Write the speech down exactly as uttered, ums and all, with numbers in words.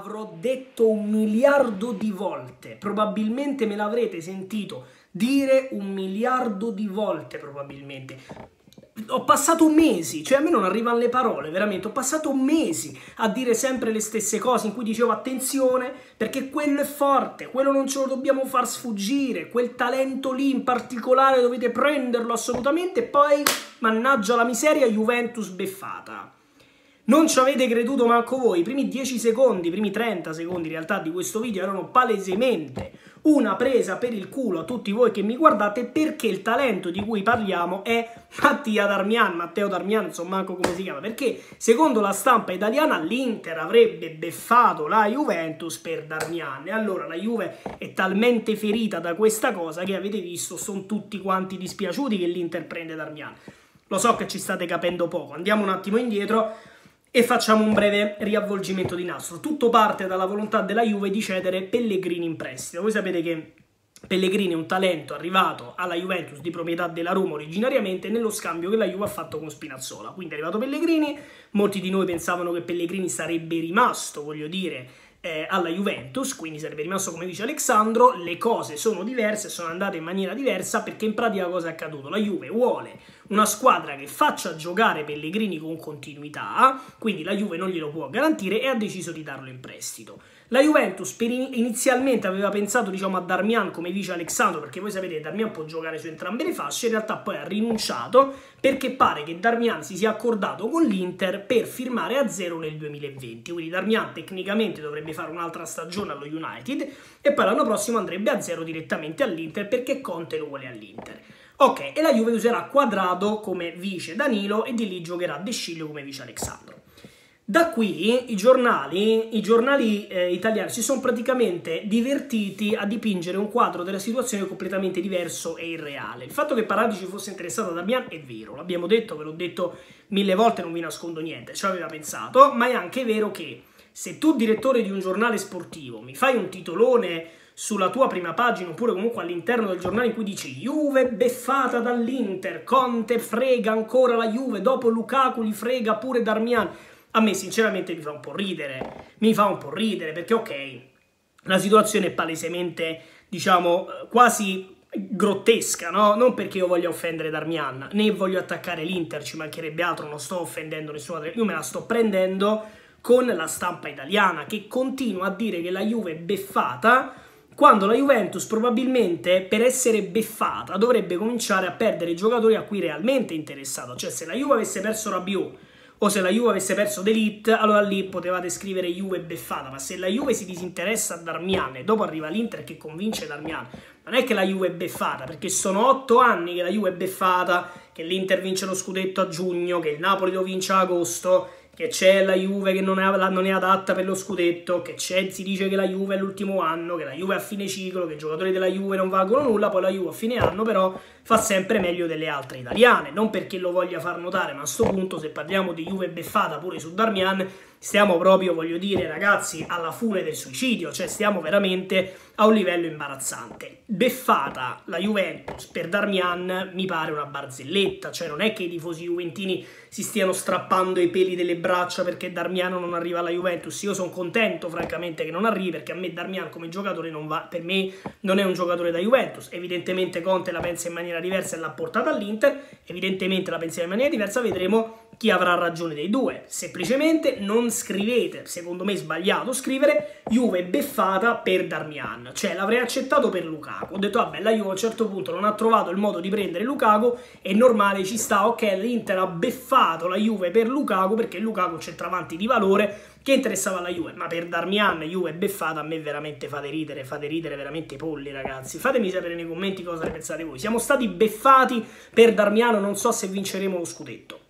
l'avrò detto un miliardo di volte, probabilmente me l'avrete sentito dire un miliardo di volte, probabilmente. Ho passato mesi, cioè a me non arrivano le parole, veramente, ho passato mesi a dire sempre le stesse cose in cui dicevo attenzione, perché quello è forte, quello non ce lo dobbiamo far sfuggire, quel talento lì in particolare dovete prenderlo assolutamente, e poi, mannaggia la miseria, Juventus beffata. Non ci avete creduto manco voi, i primi dieci secondi, i primi trenta secondi in realtà di questo video erano palesemente una presa per il culo a tutti voi che mi guardate, perché il talento di cui parliamo è Mattia Darmian, Matteo Darmian, insomma manco come si chiama, perché secondo la stampa italiana l'Inter avrebbe beffato la Juventus per Darmian, e allora la Juve è talmente ferita da questa cosa che avete visto sono tutti quanti dispiaciuti che l'Inter prende Darmian. Lo so che ci state capendo poco, andiamo un attimo indietro e facciamo un breve riavvolgimento di nastro. Tutto parte dalla volontà della Juve di cedere Pellegrini in prestito. Voi sapete che Pellegrini è un talento arrivato alla Juventus di proprietà della Roma originariamente nello scambio che la Juve ha fatto con Spinazzola. Quindi è arrivato Pellegrini, molti di noi pensavano che Pellegrini sarebbe rimasto, voglio dire, eh, alla Juventus, quindi sarebbe rimasto come vice Alexandro. Le cose sono diverse, sono andate in maniera diversa, perché in pratica cosa è accaduto? La Juve vuole una squadra che faccia giocare Pellegrini con continuità, quindi la Juve non glielo può garantire e ha deciso di darlo in prestito. La Juventus per in inizialmente aveva pensato, diciamo, a Darmian come vice Alexandro, perché voi sapete che Darmian può giocare su entrambe le fasce, in realtà poi ha rinunciato perché pare che Darmian si sia accordato con l'Inter per firmare a zero nel duemilaventi, quindi Darmian tecnicamente dovrebbe fare un'altra stagione allo United e poi l'anno prossimo andrebbe a zero direttamente all'Inter perché Conte lo vuole all'Inter. Ok, e la Juve userà Quadrado come vice Danilo e di lì giocherà De Sciglio come vice Alexandro. Da qui i giornali, i giornali eh, italiani si sono praticamente divertiti a dipingere un quadro della situazione completamente diverso e irreale. Il fatto che Paratici fosse interessato a Darmian è vero, l'abbiamo detto, ve l'ho detto mille volte, non vi nascondo niente, ci aveva pensato, ma è anche vero che se tu, direttore di un giornale sportivo, mi fai un titolone sulla tua prima pagina oppure comunque all'interno del giornale in cui dici Juve beffata dall'Inter, Conte frega ancora la Juve, dopo Lukaku li frega pure Darmian, a me sinceramente mi fa un po' ridere, mi fa un po' ridere perché ok, la situazione è palesemente, diciamo, quasi grottesca, no? Non perché io voglia offendere Darmian, né voglio attaccare l'Inter, ci mancherebbe altro, non sto offendendo nessuno, io me la sto prendendo con la stampa italiana che continua a dire che la Juve è beffata, quando la Juventus probabilmente per essere beffata dovrebbe cominciare a perdere i giocatori a cui realmente è interessato. Cioè se la Juve avesse perso Rabiot o se la Juve avesse perso De Ligt, allora lì potevate scrivere Juve beffata, ma se la Juve si disinteressa a Darmian e dopo arriva l'Inter che convince Darmian, non è che la Juve è beffata, perché sono otto anni che la Juve è beffata, che l'Inter vince lo scudetto a giugno, che il Napoli lo vince a agosto, che c'è la Juve che non è, non è adatta per lo scudetto, che c'è, si dice che la Juve è l'ultimo anno, che la Juve è a fine ciclo, che i giocatori della Juve non valgono nulla, poi la Juve a fine anno però fa sempre meglio delle altre italiane, non perché lo voglia far notare, ma a sto punto se parliamo di Juve beffata pure su Darmian, stiamo proprio, voglio dire ragazzi, alla fune del suicidio, cioè stiamo veramente a un livello imbarazzante. Beffata la Juventus per Darmian mi pare una barzelletta, cioè non è che i tifosi juventini si stiano strappando i peli delle braccia perché Darmian non arriva alla Juventus. Io sono contento francamente che non arrivi, perché a me Darmian come giocatore non va, per me non è un giocatore da Juventus. Evidentemente Conte la pensa in maniera diversa e l'ha portata all'Inter, evidentemente la pensa in maniera diversa, vedremo chi avrà ragione dei due. Semplicemente non scrivete, secondo me è sbagliato scrivere Juve beffata per Darmian, cioè l'avrei accettato per Lukaku. Ho detto vabbè, la Juve a un certo punto non ha trovato il modo di prendere Lukaku, è normale, ci sta, ok, l'Inter ha beffato la Juve per Lukaku perché Lukaku è un centravanti di valore che interessava alla Juve, ma per Darmian Juve beffata a me veramente fate ridere, fate ridere veramente i polli ragazzi. Fatemi sapere nei commenti cosa ne pensate voi. Siamo stati beffati per Darmian, non so se vinceremo lo scudetto.